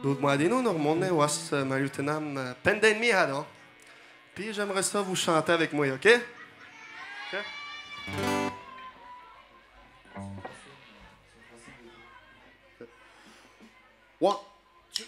D'autres mois nous remonter was Marutenam Pendemi Hado. Puis j'aimerais ça vous chanter avec moi, OK? OK? One, two.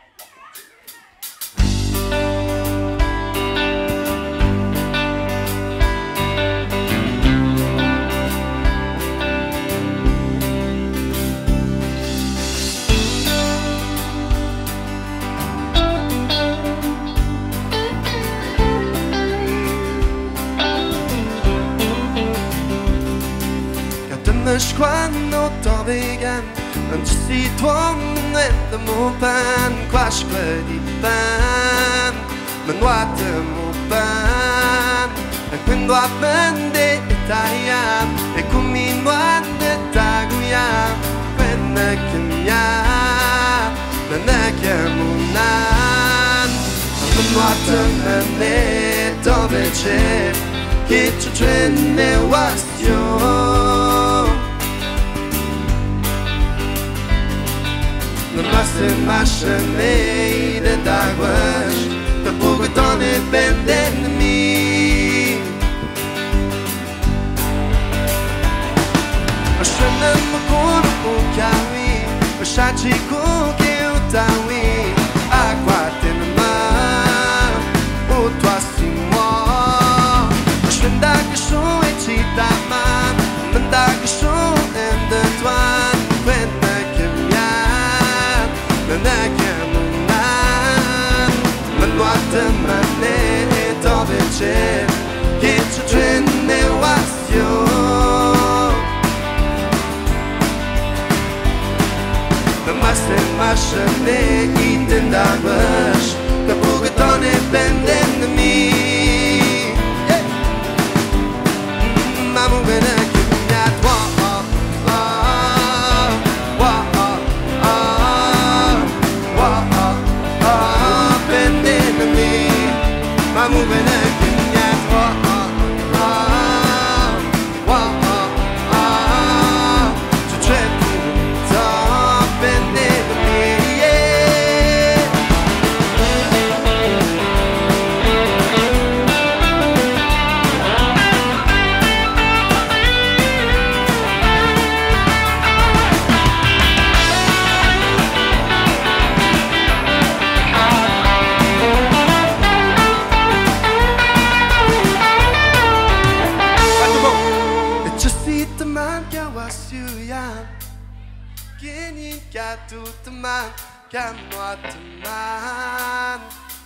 Mas quando t'ho vegan non ci si torna da mo pan quasque di pan ma nuota mo pan e quando appende taia e come nuota taguia quando che mia non è che munan ma nuota me dove c'è che ci trenne wastio Namaste mashe de dagwash the pogoton e benden mi Ashana mukun ukawi Ashachi kuki utawi Aquaten ma Utwasimo Ashanda kishu e chita man Manda kishu en de twan Kwenda Mane dove c'è che ci trenne wastio Namaste mashane itendagwash the pogoton e benden mi Mamu bene che mi atwa I'm moving again, yeah. To tread up and in me, yeah. Tout man, calme-moi tout man.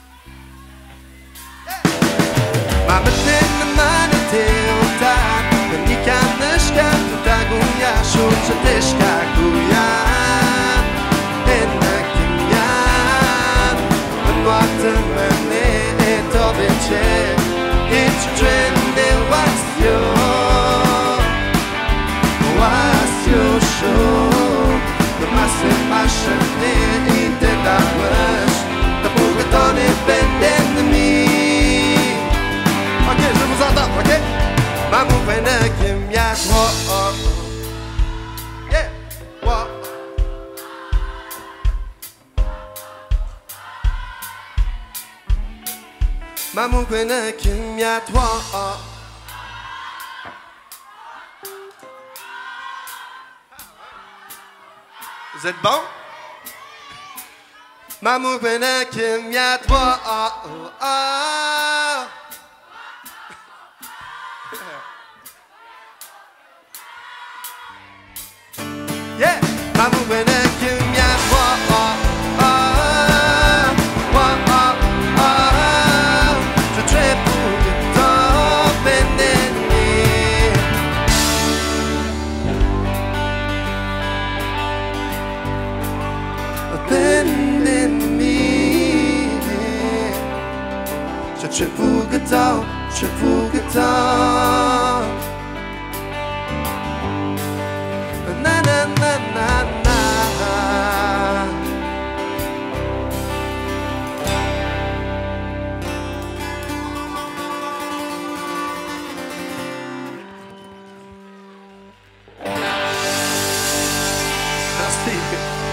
Ma metene mane teota, ni kaneshka tutaguya, shulcha teshka guya. Enakimyan, manuate mane toveche, it's trende wasyo, wasyo show. Mashane itendagwash the pogoton e benden mi Ok, je vous entends, ok? Mamu vene kim yas Yeah, Mamu vene kim yas Vous êtes bon? Mamu bene kim ya toi Yeah, mamu bene kim ya toi Je trai pour que t'en bénénis Je pour que t'en Na na na na na Merci.